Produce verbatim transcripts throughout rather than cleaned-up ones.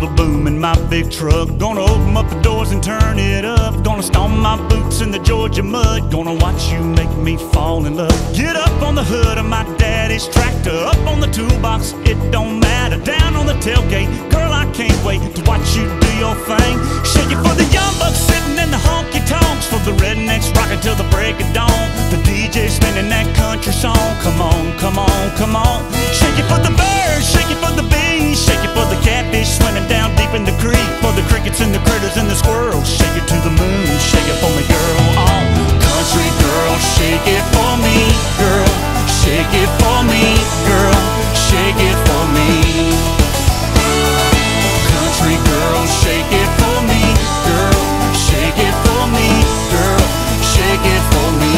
little boom in my big truck. Gonna open up the doors and turn it up. Gonna stomp my boots in the Georgia mud. Gonna watch you make me fall in love. Get up on the hood of my daddy's tractor. Up on the toolbox, it don't matter. Down on the tailgate, girl, I can't wait to watch you do your thing. Shake it for the young bucks sitting in the honky-tonks, for the rednecks rocking till the break of dawn. The D J spinning that country song. Come on, come on, come on. Shake it for the birds, shake it for the bees, shake it for the catfish swimming down deep in the creek, for the crickets and the critters and the squirrels. Shake it to the moon, shake it for me, girl. Oh, country girl, shake it for me, girl. Shake it for me, girl. Shake it for me. Country girl, shake it for me, girl. Shake it for me, girl. Shake it for me.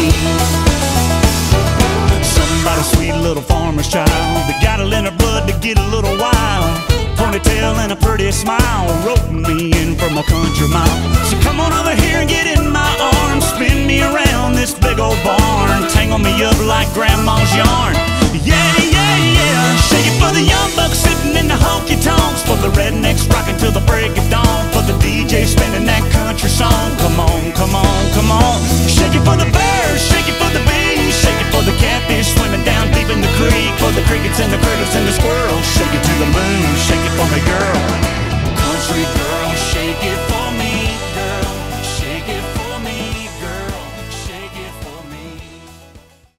Somebody sweet little farmer's child that got it in her blood to get a little wild. Ponytail and a pretty smile, roping me in from a country mile. So come on over here and get in my arms, spin me around this big old barn, tangle me up like grandma's yarn. Yeah, yeah, yeah. Shake it for the young bucks sitting in the honky-tonks, for the rednecks rocking till the break of dawn, for the D J spinning that country song. Come on, come on, come on. Shake it for the birds, shake it for the bees, shake it for the catfish swimming down deep in the creek, for the crickets and the critters and the squirrels. Shake it to the moon,